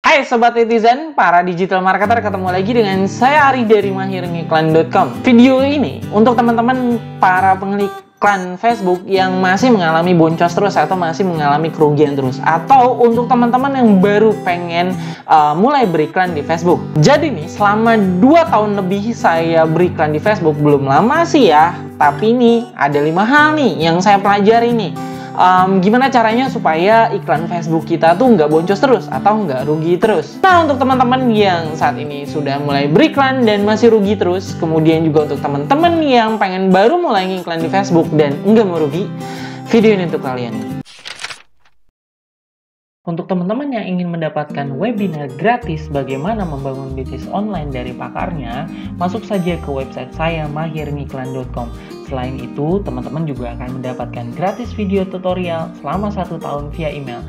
Hai Sobat Netizen, para digital marketer, ketemu lagi dengan saya Ari dari mahirngiklan.com. Video ini untuk teman-teman para pemilik iklan Facebook yang masih mengalami boncos terus atau masih mengalami kerugian terus, atau untuk teman-teman yang baru pengen mulai beriklan di Facebook. Jadi nih, selama 2 tahun lebih saya beriklan di Facebook, belum lama sih ya, tapi nih ada 5 hal nih yang saya pelajari nih. Gimana caranya supaya iklan Facebook kita tuh nggak boncos terus atau nggak rugi terus. Nah, untuk teman-teman yang saat ini sudah mulai beriklan dan masih rugi terus, kemudian juga untuk teman-teman yang pengen baru mulai ngiklan di Facebook dan nggak mau rugi, video ini untuk kalian. Untuk teman-teman yang ingin mendapatkan webinar gratis bagaimana membangun bisnis online dari pakarnya, masuk saja ke website saya mahirngiklan.com. Selain itu, teman-teman juga akan mendapatkan gratis video tutorial selama 1 tahun via email.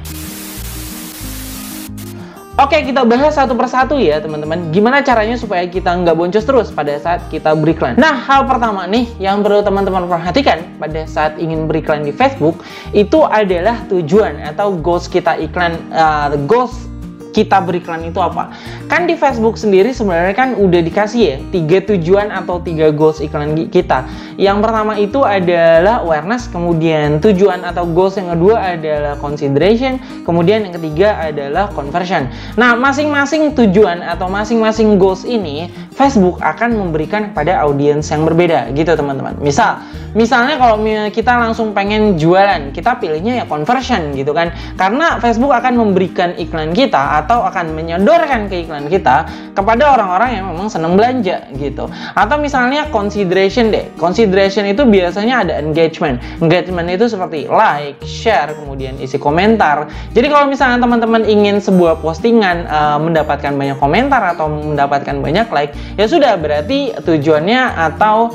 Oke, kita bahas satu persatu ya teman-teman. Gimana caranya supaya kita nggak boncos terus pada saat kita beriklan. Nah, hal pertama nih yang perlu teman-teman perhatikan pada saat ingin beriklan di Facebook, itu adalah tujuan atau goals kita iklan, goals kita beriklan itu apa. Kan di Facebook sendiri sebenarnya kan udah dikasih ya 3 tujuan atau 3 goals iklan kita. Yang pertama itu adalah awareness, kemudian tujuan atau goals yang kedua adalah consideration, kemudian yang ketiga adalah conversion. Nah, masing-masing tujuan atau masing-masing goals ini Facebook akan memberikan kepada audiens yang berbeda gitu teman-teman. Misalnya kalau kita langsung pengen jualan, kita pilihnya ya conversion gitu kan. Karena Facebook akan memberikan iklan kita atau akan menyodorkan ke iklan kita kepada orang-orang yang memang senang belanja gitu. Atau misalnya consideration deh. Consideration itu biasanya ada engagement. Engagement itu seperti like, share, kemudian isi komentar. Jadi kalau misalnya teman-teman ingin sebuah postingan mendapatkan banyak komentar atau mendapatkan banyak like, ya sudah, berarti tujuannya atau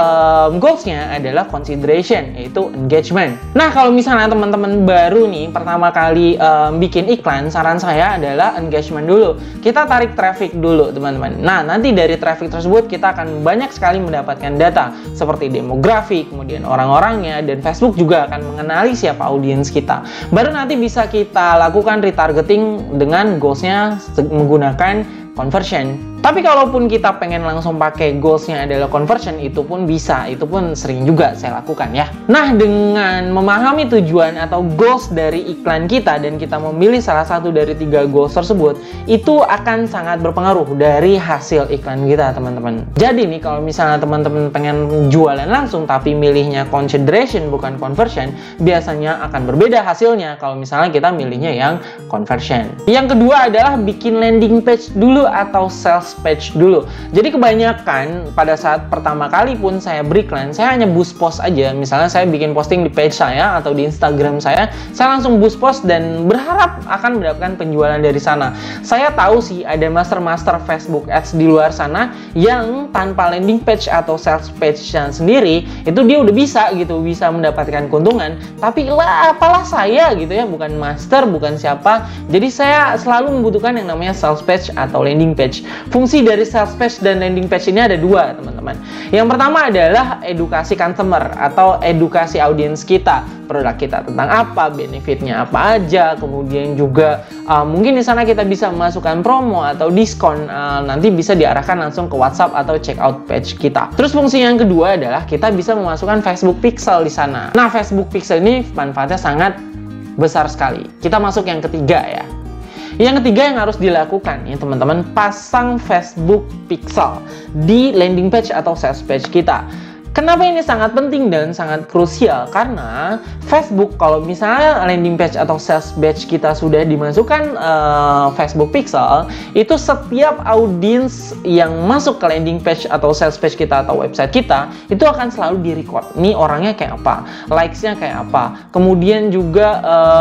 goalsnya adalah consideration, yaitu engagement. Nah, kalau misalnya teman-teman baru nih pertama kali bikin iklan, saran saya adalah engagement dulu. Kita tarik traffic dulu teman-teman. Nah, nanti dari traffic tersebut kita akan banyak sekali mendapatkan data seperti demografi, kemudian orang-orangnya, dan Facebook juga akan mengenali siapa audiens kita. Baru nanti bisa kita lakukan retargeting dengan goalsnya menggunakan conversion. Tapi kalaupun kita pengen langsung pakai goalsnya adalah conversion, itu pun bisa, itu pun sering juga saya lakukan ya. Nah, dengan memahami tujuan atau goals dari iklan kita dan kita memilih salah satu dari 3 goals tersebut, itu akan sangat berpengaruh dari hasil iklan kita teman-teman. Jadi nih, kalau misalnya teman-teman pengen jualan langsung tapi milihnya consideration bukan conversion, biasanya akan berbeda hasilnya kalau misalnya kita milihnya yang conversion. Yang kedua adalah bikin landing page dulu atau sales page dulu. Jadi kebanyakan pada saat pertama kali pun saya beriklan, saya hanya boost post aja. Misalnya saya bikin posting di page saya atau di Instagram saya langsung boost post dan berharap akan mendapatkan penjualan dari sana. Saya tahu sih ada master Facebook Ads di luar sana yang tanpa landing page atau sales page-nya sendiri, itu dia udah bisa gitu, bisa mendapatkan keuntungan. Tapi lah, apalah saya gitu ya, bukan master, bukan siapa. Jadi saya selalu membutuhkan yang namanya sales page atau landing page. Fungsi dari sales page dan landing page ini ada 2 teman-teman. Yang pertama adalah edukasi customer atau edukasi audiens kita, produk kita tentang apa, benefitnya apa aja, kemudian juga mungkin di sana kita bisa memasukkan promo atau diskon, nanti bisa diarahkan langsung ke WhatsApp atau checkout page kita. Terus fungsi yang kedua adalah kita bisa memasukkan Facebook Pixel di sana. Nah, Facebook Pixel ini manfaatnya sangat besar sekali. Kita masuk yang ketiga ya. Yang ketiga yang harus dilakukan ya teman-teman, pasang Facebook Pixel di landing page atau sales page kita. Kenapa ini sangat penting dan sangat krusial? Karena Facebook, kalau misalnya landing page atau sales page kita sudah dimasukkan Facebook Pixel, itu setiap audiens yang masuk ke landing page atau sales page kita atau website kita, itu akan selalu di-record. Ini orangnya kayak apa, likes-nya kayak apa, kemudian juga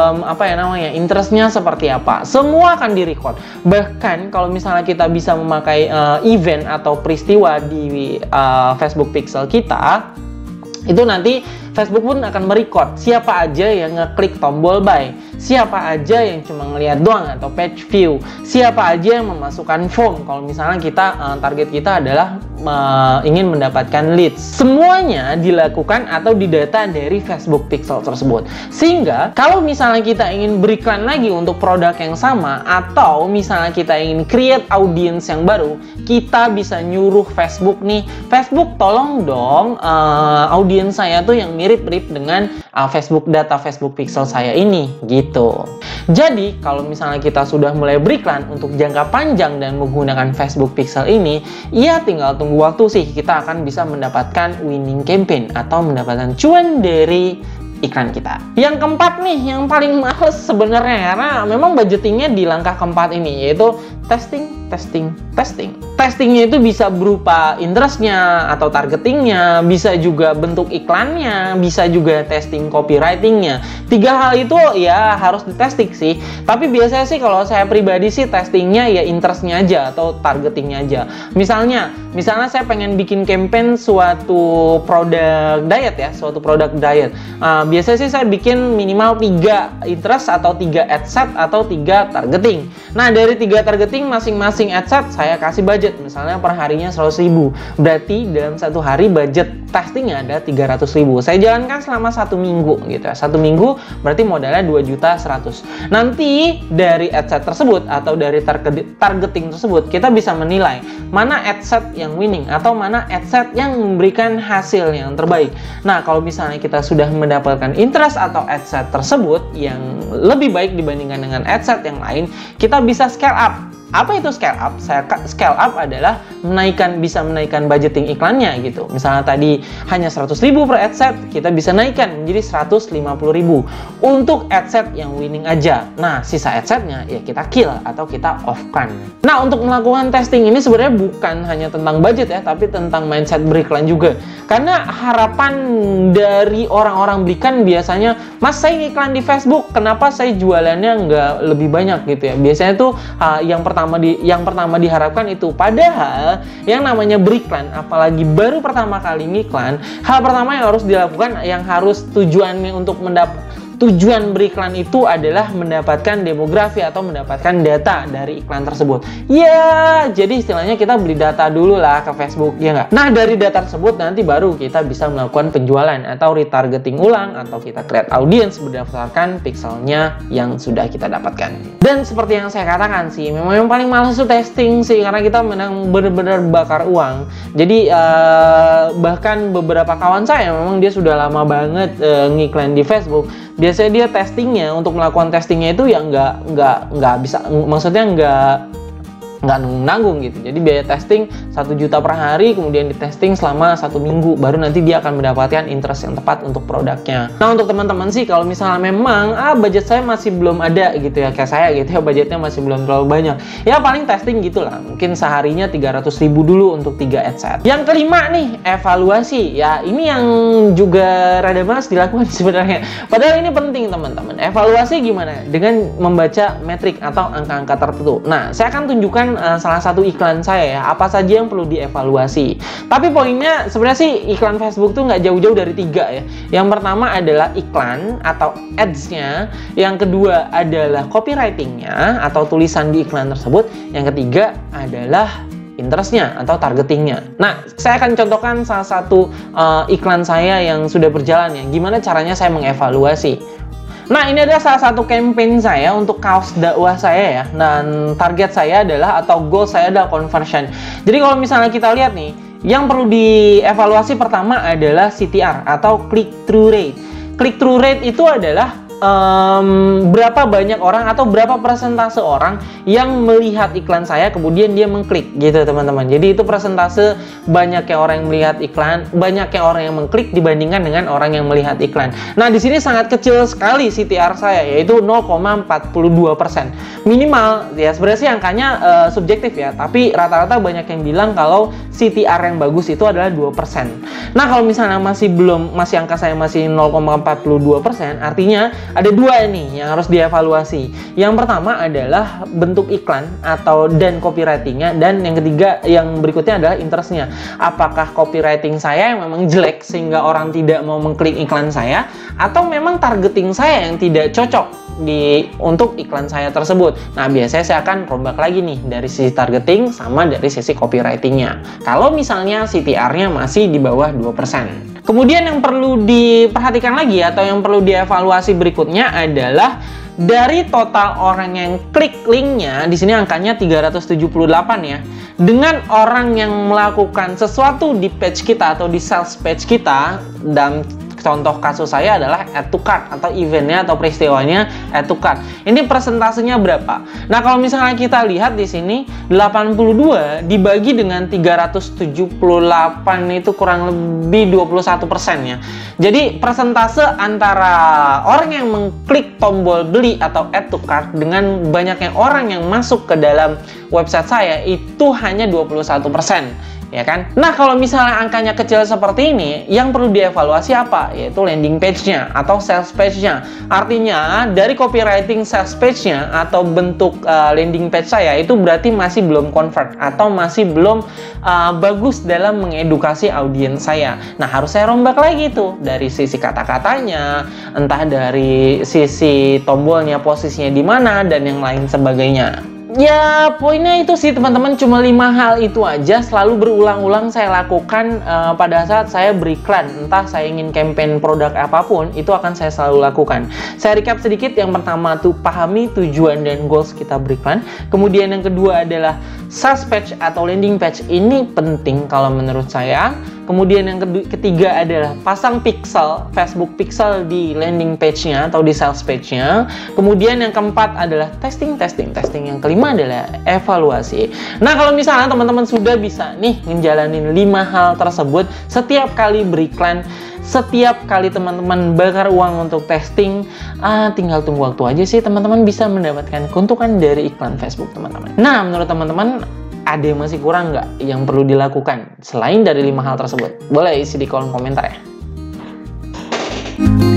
interest-nya seperti apa. Semua akan di-record. Bahkan kalau misalnya kita bisa memakai event atau peristiwa di Facebook Pixel kita, itu nanti Facebook pun akan merecord siapa aja yang ngeklik tombol buy, siapa aja yang cuma ngeliat doang atau page view, siapa aja yang memasukkan form kalau misalnya kita target kita adalah ingin mendapatkan leads. Semuanya dilakukan atau didata dari Facebook Pixel tersebut. Sehingga kalau misalnya kita ingin beriklan lagi untuk produk yang sama, atau misalnya kita ingin create audience yang baru, kita bisa nyuruh Facebook nih, Facebook tolong dong audience saya tuh yang mirip-mirip dengan Facebook data Facebook Pixel saya ini gitu. Jadi kalau misalnya kita sudah mulai beriklan untuk jangka panjang dan menggunakan Facebook Pixel ini, ya tinggal tunggu waktu sih kita akan bisa mendapatkan winning campaign atau mendapatkan cuan dari iklan kita. Yang keempat nih, yang paling males sebenarnya karena memang budgetingnya di langkah keempat ini, yaitu testing. Testingnya itu bisa berupa interestnya atau targetingnya, bisa juga bentuk iklannya, bisa juga testing copywritingnya. 3 hal itu ya harus ditesting sih. Tapi biasanya sih kalau saya pribadi sih testingnya ya interestnya aja atau targetingnya aja. Misalnya saya pengen bikin campaign suatu produk diet ya, biasanya sih saya bikin minimal 3 interest atau 3 ad set atau 3 targeting. Nah, dari 3 targeting masing-masing ad set saya kasih budget, misalnya per harinya 100.000. Berarti dalam 1 hari budget testingnya ada 300.000. Saya jalankan selama 1 minggu gitu ya. 1 minggu berarti modalnya 2.100.000. Nanti dari ad set tersebut atau dari targeting tersebut kita bisa menilai mana ad set yang winning atau mana ad set yang memberikan hasil yang terbaik. Nah, kalau misalnya kita sudah mendapatkan interest atau ad set tersebut yang lebih baik dibandingkan dengan ad set yang lain, kita bisa scale up. Apa itu scale up? Scale up adalah bisa menaikkan budgeting iklannya gitu. Misalnya tadi hanya 100.000 per ad set, kita bisa naikkan menjadi 150.000 untuk ad set yang winning aja. Nah, sisa ad setnya ya kita kill atau kita off-kan. Nah, untuk melakukan testing ini sebenarnya bukan hanya tentang budget ya, tapi tentang mindset beriklan juga. Karena harapan dari orang-orang berikan biasanya, Mas, saya iklan di Facebook, kenapa saya jualannya nggak lebih banyak gitu ya. Biasanya tuh yang pertama diharapkan itu. Padahal yang namanya beriklan, apalagi baru pertama kali ngiklan, hal pertama yang harus dilakukan, yang harus tujuan beriklan itu adalah mendapatkan demografi atau mendapatkan data dari iklan tersebut. Ya, jadi istilahnya kita beli data dulu lah ke Facebook, ya nggak? Nah, dari data tersebut nanti baru kita bisa melakukan penjualan atau retargeting ulang atau kita create audience berdasarkan pixelnya yang sudah kita dapatkan. Dan seperti yang saya katakan sih, memang yang paling males itu testing sih, karena kita memang benar-benar bakar uang. Jadi bahkan beberapa kawan saya memang dia sudah lama banget ngiklan di Facebook. Biasanya dia testingnya, untuk melakukan testingnya itu ya nggak bisa, maksudnya nggak nanggung gitu. Jadi biaya testing 1 juta per hari, kemudian di testing selama 1 minggu, baru nanti dia akan mendapatkan interest yang tepat untuk produknya. Nah, untuk teman-teman sih kalau misalnya memang budget saya masih belum ada gitu ya, kayak saya gitu ya, budgetnya masih belum terlalu banyak, ya paling testing gitulah, mungkin seharinya 300.000 dulu untuk 3 ad set. Yang kelima nih, evaluasi. Ya, ini yang juga rada males dilakukan sebenarnya, padahal ini penting teman-teman. Evaluasi gimana? Dengan membaca metrik atau angka-angka tertentu. Nah, saya akan tunjukkan salah satu iklan saya ya, apa saja yang perlu dievaluasi. Tapi poinnya sebenarnya sih iklan Facebook tuh nggak jauh-jauh dari 3 ya. Yang pertama adalah iklan atau ads-nya, yang kedua adalah copywriting-nya atau tulisan di iklan tersebut, yang ketiga adalah interestnya atau targetingnya. Nah, saya akan contohkan salah satu iklan saya yang sudah berjalan ya, gimana caranya saya mengevaluasi. Nah, ini adalah salah satu campaign saya untuk kaos dakwah saya ya. Dan target saya adalah, atau goal saya adalah conversion. Jadi kalau misalnya kita lihat nih, yang perlu dievaluasi pertama adalah CTR atau click-through rate. Click-through rate itu adalah berapa banyak orang atau berapa persentase orang yang melihat iklan saya kemudian dia mengklik gitu teman-teman. Jadi itu persentase banyaknya orang yang melihat iklan, banyaknya orang yang mengklik dibandingkan dengan orang yang melihat iklan. Nah, di sini sangat kecil sekali CTR saya, yaitu 0,42%. Minimal ya, sebenarnya sih angkanya subjektif ya, tapi rata-rata banyak yang bilang kalau CTR yang bagus itu adalah 2%. Nah, kalau misalnya masih angka saya masih 0,42%, artinya Ada dua nih yang harus dievaluasi. Yang pertama adalah bentuk iklan dan copywritingnya, dan yang ketiga, yang berikutnya adalah interestnya. Apakah copywriting saya yang memang jelek sehingga orang tidak mau mengklik iklan saya, atau memang targeting saya yang tidak cocok untuk iklan saya tersebut. Nah, biasanya saya akan rombak lagi nih dari sisi targeting sama dari sisi copywritingnya. Kalau misalnya CTR-nya masih di bawah 2%. Kemudian yang perlu diperhatikan lagi atau yang perlu dievaluasi berikutnya adalah dari total orang yang klik linknya, di sini angkanya 378 ya. Dengan orang yang melakukan sesuatu di page kita atau di sales page kita, dan contoh kasus saya adalah add to cart atau eventnya atau peristiwanya add to cart. Ini persentasenya berapa? Nah, kalau misalnya kita lihat di sini 82 dibagi dengan 378 itu kurang lebih 21% ya. Jadi persentase antara orang yang mengklik tombol beli atau add to cart dengan banyaknya orang yang masuk ke dalam website saya itu hanya 21%. Ya kan? Nah, kalau misalnya angkanya kecil seperti ini, yang perlu dievaluasi apa? Yaitu landing page-nya atau sales page-nya. Artinya, dari copywriting sales page-nya atau bentuk landing page saya itu berarti masih belum convert atau masih belum bagus dalam mengedukasi audiens saya. Nah, harus saya rombak lagi tuh dari sisi kata-katanya, entah dari sisi tombolnya, posisinya di mana, dan yang lain sebagainya. Ya, poinnya itu sih teman-teman, cuma 5 hal itu aja selalu berulang-ulang saya lakukan pada saat saya beriklan. Entah saya ingin campaign produk apapun, itu akan saya selalu lakukan. Saya recap sedikit. Yang pertama tuh pahami tujuan dan goals kita beriklan. Kemudian yang kedua adalah sales page atau landing page. Ini penting kalau menurut saya. Kemudian yang ketiga adalah pasang pixel, Facebook pixel di landing page-nya atau di sales page-nya. Kemudian yang keempat adalah testing. Yang kelima adalah evaluasi. Nah, kalau misalnya teman-teman sudah bisa nih ngejalanin 5 hal tersebut setiap kali beriklan, setiap kali teman-teman bakar uang untuk testing, tinggal tunggu waktu aja sih teman-teman bisa mendapatkan keuntungan dari iklan Facebook teman-teman. Nah, menurut teman-teman ada yang masih kurang nggak yang perlu dilakukan selain dari 5 hal tersebut? Boleh isi di kolom komentar ya.